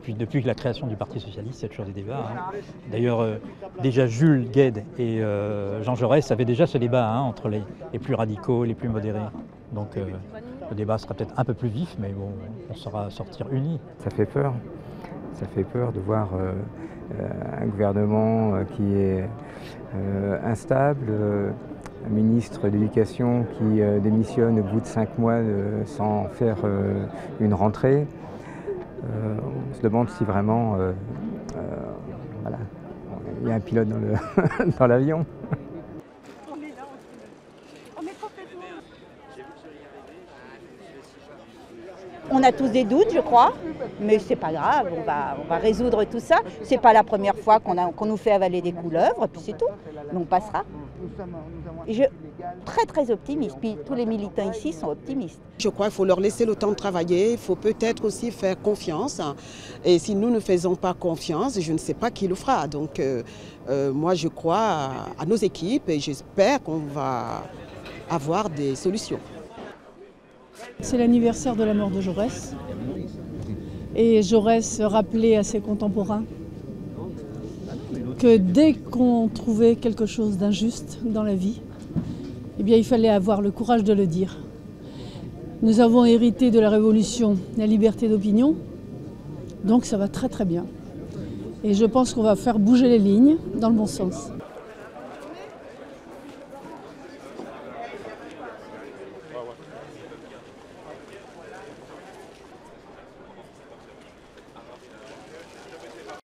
depuis la création du Parti socialiste, il y a toujours des débats. Hein. D'ailleurs, déjà Jules Guesde et Jean Jaurès avaient déjà ce débat entre les plus radicaux, les plus modérés. Donc le débat sera peut-être un peu plus vif, mais bon, on saura sortir unis. Ça fait peur. Ça fait peur de voir un gouvernement qui est instable, un ministre de l'Éducation qui démissionne au bout de 5 mois sans faire une rentrée. On se demande si vraiment voilà, il y a un pilote dans l'avion. On a tous des doutes, je crois, mais c'est pas grave, on va résoudre tout ça. C'est pas la première fois qu'on nous fait avaler des couleuvres, puis c'est tout. Mais on passera. Et je suis très optimiste, puis tous les militants ici sont optimistes. Je crois qu'il faut leur laisser le temps de travailler, il faut peut-être aussi faire confiance. Et si nous ne faisons pas confiance, je ne sais pas qui le fera. Donc moi je crois à nos équipes et j'espère qu'on va avoir des solutions. C'est l'anniversaire de la mort de Jaurès. Et Jaurès rappelait à ses contemporains que dès qu'on trouvait quelque chose d'injuste dans la vie, eh bien, il fallait avoir le courage de le dire. Nous avons hérité de la Révolution la liberté d'opinion, donc ça va très bien. Et je pense qu'on va faire bouger les lignes dans le bon sens.